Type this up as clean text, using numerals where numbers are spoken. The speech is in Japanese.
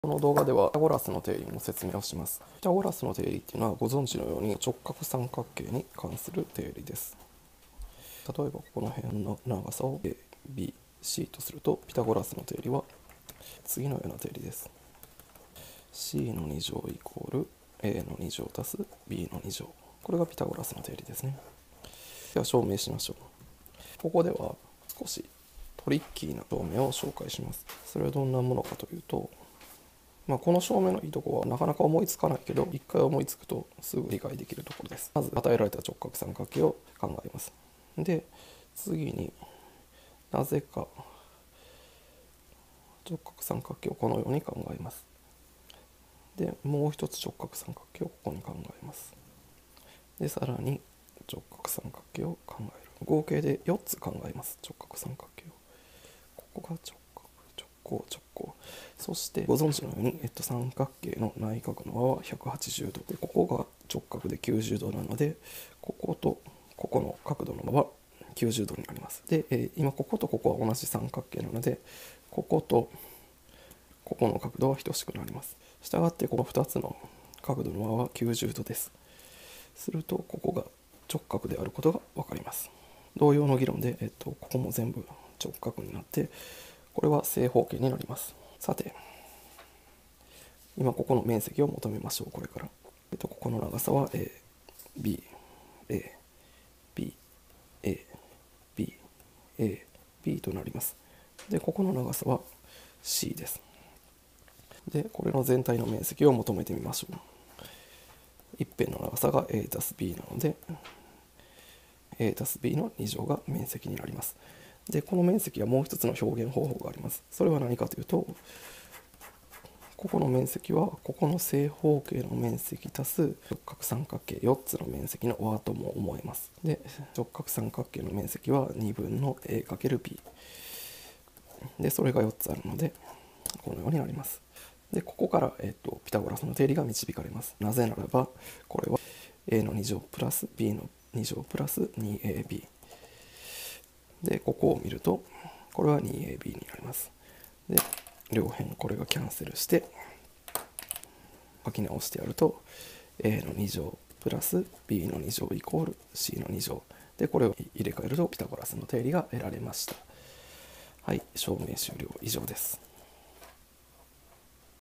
この動画ではピタゴラスの定理の説明をします。ピタゴラスの定理っていうのはご存知のように直角三角形に関する定理です。例えばここの辺の長さを A、B、C とするとピタゴラスの定理は次のような定理です。C の2乗イコール A の2乗足す B の2乗。これがピタゴラスの定理ですね。では証明しましょう。ここでは少しトリッキーな証明を紹介します。それはどんなものかというと、この証明のいいところはなかなか思いつかないけど、一回思いつくとすぐ理解できるところです。まず与えられた直角三角形を考えます。で、次になぜか直角三角形をこのように考えます。で、もう一つ直角三角形をここに考えます。で、さらに直角三角形を考える。合計で4つ考えます。直角三角形を。ここが直角、直行、直行。そしてご存知のように、三角形の内角の和は180度で、ここが直角で90度なので、こことここの角度の和は90度になります。で、今こことここは同じ三角形なので、こことここの角度は等しくなります。したがってこの2つの角度の和は90度です。するとここが直角であることが分かります。同様の議論で、ここも全部直角になって、これは正方形になります。さて、今ここの面積を求めましょう。これから。ここの長さは A、B、A、B、A、B、A、B となります。で、ここの長さは C です。で、これの全体の面積を求めてみましょう。一辺の長さが A たす B なので、A たす B の2乗が面積になります。で、この面積はもう一つの表現方法があります。それは何かというと、ここの面積はここの正方形の面積足す直角三角形4つの面積の和とも思えます。で、直角三角形の面積は2分の A×B。で、それが4つあるので、このようになります。で、ここから、ピタゴラスの定理が導かれます。なぜならば、これは A の2乗プラス B の2乗プラス 2AB。で、ここを見ると、これは 2AB になります。で、両辺これがキャンセルして書き直してやると A の2乗プラス B の2乗イコール C の2乗で、これを入れ替えるとピタゴラスの定理が得られました。はい、証明終了。以上です。